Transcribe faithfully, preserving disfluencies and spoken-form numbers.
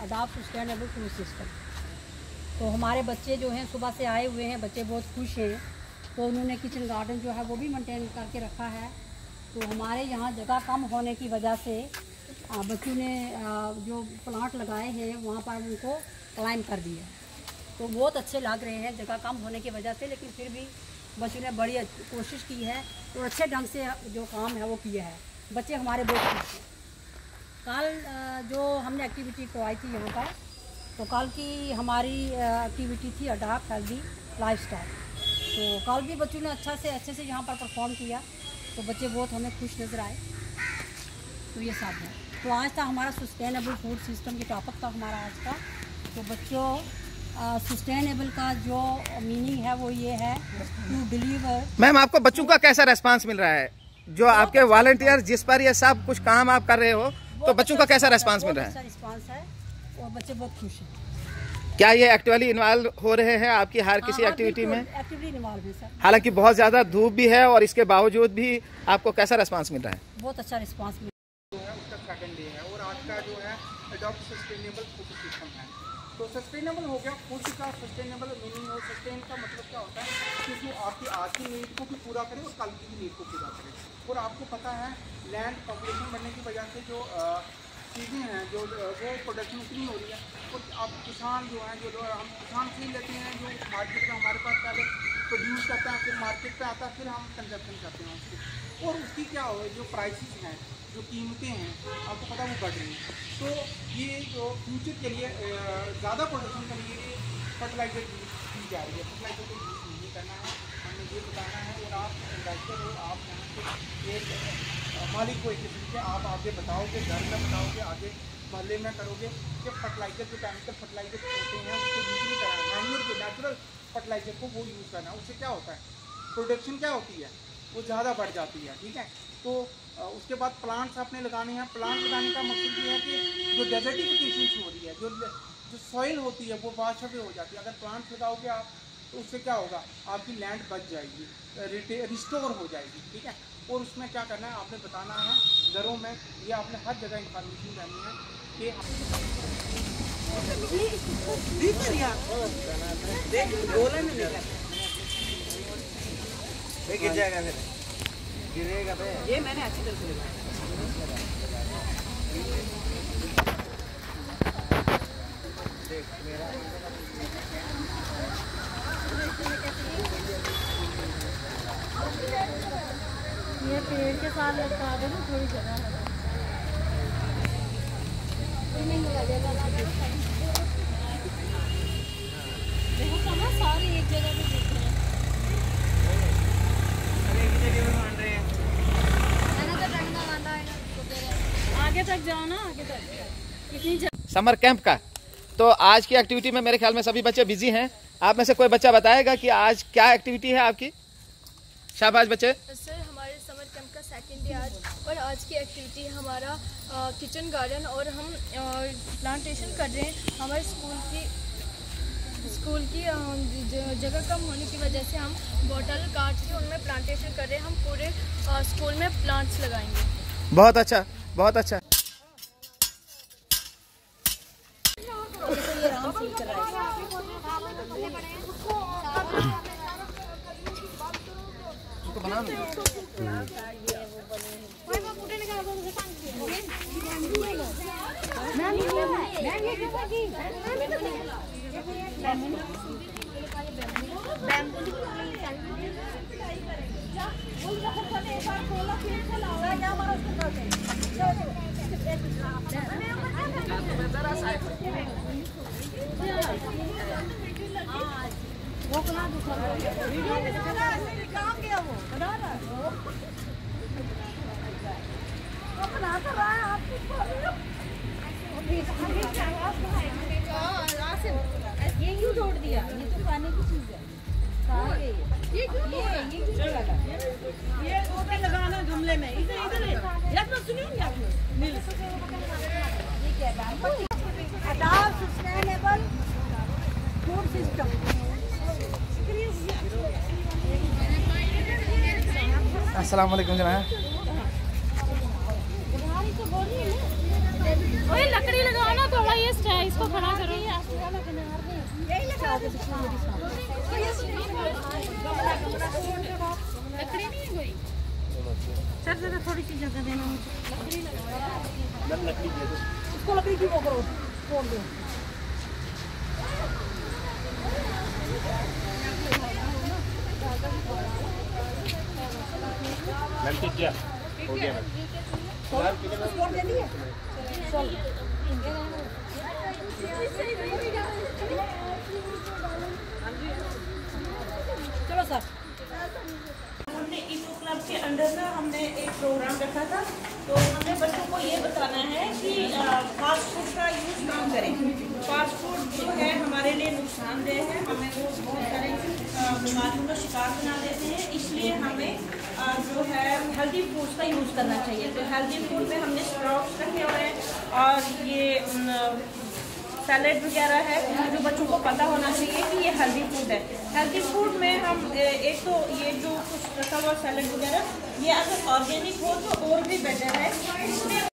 Adopt sustainable food system. तो हमारे बच्चे जो हैं सुबह से आए हुए हैं, बच्चे बहुत खुश हैं। तो उन्होंने किचन गार्डन जो है वो भी मेंटेन करके रखा है। तो हमारे यहाँ जगह कम होने की वजह से बच्चों ने जो प्लांट लगाए हैं वहाँ पर उनको क्लाइम कर दिया। तो बहुत अच्छे लग रहे हैं जगह कम होने की वजह से, लेकिन फिर भी बच्चों ने बड़ी कोशिश की है और अच्छे ढंग से जो काम है वो किया है। बच्चे हमारे बहुत खुश हैं। कल जो हमने एक्टिविटी करवाई थी यहाँ पर, तो कल की हमारी एक्टिविटी थी अडॉप्ट हेल्दी लाइफस्टाइल। तो कल भी बच्चों ने अच्छा से अच्छे से यहाँ पर परफॉर्म किया, तो बच्चे बहुत हमें खुश नज़र आए। तो ये सब है। तो आज था हमारा सस्टेनेबल फूड सिस्टम की टॉपिक था हमारा आज का। तो बच्चों सस्टेनेबल का जो मीनिंग है वो ये है टू डिलीवर। मैम आपको बच्चों का कैसा रेस्पॉन्स मिल रहा है? जो आपके वॉलंटियर जिस पर ये सब कुछ काम आप कर रहे हो, तो बच्चों का कैसा रेस्पॉन्स मिल रहा है? अच्छा रिस्पांस है और बच्चे बहुत खुश हैं। क्या ये एक्टिवली इन्वॉल्व हो रहे हैं आपकी हर किसी एक्टिविटी में? एक्टिवली इन्वॉल्व है सर। हालांकि बहुत ज़्यादा धूप भी है और इसके बावजूद भी आपको कैसा रेस्पॉन्स मिल रहा है? बहुत अच्छा रिस्पांस मिल रहा है। उसका सेकंड डे है और आज का जो है अडॉप्ट सस्टेनेबल फूड सिस्टम है। तो सस्टेनेबल हो गया, फूड का सस्टेनेबल मीनिंग और सस्टेन का मतलब क्या होता है कि उसमें आपकी आज की नीड को भी पूरा करे और कल की नीड को पूरा करे। और आपको पता है लैंड पॉपुलेशन बढ़ने की वजह से जो चीज़ें हैं जो वो प्रोडक्शन इतनी हो रही है, और अब किसान जो हैं जो हम किसान खरीद लेते हैं, जो मार्केट में हमारे पास पहले प्रोड्यूस करते हैं, फिर मार्केट पे आता है, फिर हम कंजप्शन करते हैं उसको, और उसकी क्या हो जो प्राइसेस हैं, जो कीमतें हैं, आपको पता है वो बढ़ रही हैं। तो ये जो फ्यूचर के लिए ज़्यादा प्रोडक्शन के लिए फर्टिलाइजर यूज की जा रही है। फर्टिलाइजर को यूज़ नहीं करना है, हमें ये बताना है। और आप इन्वेस्टर हो, आप यहाँ से एक मालिक को एक किस्म से आप आगे बताओगे, घर में बताओगे, आगे मोहल्ले में करोगे कि फर्टिलाइजर जो केमिकल फर्टिलाइजर होते हैं उसको यूज़ नहीं करना है। मैन्यूअल जो नेचुरल फर्टिलाइजर को वो यूज़ करना है। उससे क्या होता है, प्रोडक्शन क्या होती है, वो ज़्यादा बढ़ जाती है। ठीक है, तो उसके बाद प्लांट्स आपने लगाने हैं। प्लांट लगाने का मकसद ये है कि जो डेजर्टिफिकेशन हो रही है, जो जो सॉइल होती है वो वाश अवे हो जाती है। अगर प्लांट्स लगाओगे आप तो उससे क्या होगा, आपकी लैंड बच जाएगी, रिस्टोर हो जाएगी। ठीक है, और उसमें क्या करना है आपने बताना है घरों में, ये आपने हर जगह इंफॉर्मेशन देनी है कि गिर जाएगा, फिर गिरेगा पे। ये मैंने अच्छी तरह से लगाया। ये पेड़ के साथ लगा दो ना, थोड़ी जगह लगा। देखो कहाँ सारे एक जगह पे दिख रहे हैं। आगे तक जाओ ना, आगे तक कितनी समर कैंप का। तो आज की एक्टिविटी में मेरे ख्याल में सभी बच्चे बिजी हैं। आप में से कोई बच्चा बताएगा कि आज क्या एक्टिविटी है आपकी? शाबाश बच्चे। सर हमारे समर कैंप का सेकंड डे आज, और आज की एक्टिविटी हमारा किचन गार्डन, और हम प्लांटेशन कर रहे हैं। हमारे स्कूल की स्कूल की जगह कम होने की वजह से हम बॉटल काट के उनमें प्लांटेशन कर रहे हैं। हम पूरे स्कूल में प्लांट्स लगाएंगे। बहुत अच्छा, बहुत अच्छा। वो कहाँ दूसरा वीडियो में दिखा रहा है, काम किया वो बना रहा है, वो बना तो रहा है। आप ये क्यों तोड़ दिया? ये तो खाने की चीज है। कहाँ ये ये क्यों ये ये क्यों लगा? ये ऊपर लगाना गमले में, इधर इधर याद मत सुनियो याद मिल। ये क्या है? Adopt sustainable food system. अस्सलाम वालेकुम जनाब। ओए लकड़ी लगाओ ना थोड़ा, ये इसको सर जरा थोड़ी सी जगह देना मुझे। लकड़ी दे दो इसको, लकड़ी की वो करो, तोड़ दो। क्या हो गया तोड़ दे दिए। चलो सर। हमने इको क्लब के अंडर ना हमने एक प्रोग्राम रखा था, तो हमने बच्चों को ये बताना है कि फास्ट फूड का यूज़ ना करें। फास्ट फूड जो है हमारे लिए नुकसानदेह है, हमें वो बहुत सारे बीमारियों का शिकार बना देते हैं, इसलिए हमें जो है हेल्दी फूड्स का यूज़ करना चाहिए। तो हेल्दी फूड में हमने स्प्राउट्स रखे हुए हैं और ये सैलेड वगैरह है, जो बच्चों को पता होना चाहिए कि ये हेल्दी फूड है। हेल्दी फूड में हम एक तो ये जो कुछ रखा हुआ सैलेड वगैरह, ये अगर ऑर्गेनिक हो तो और भी बेटर है। इसमें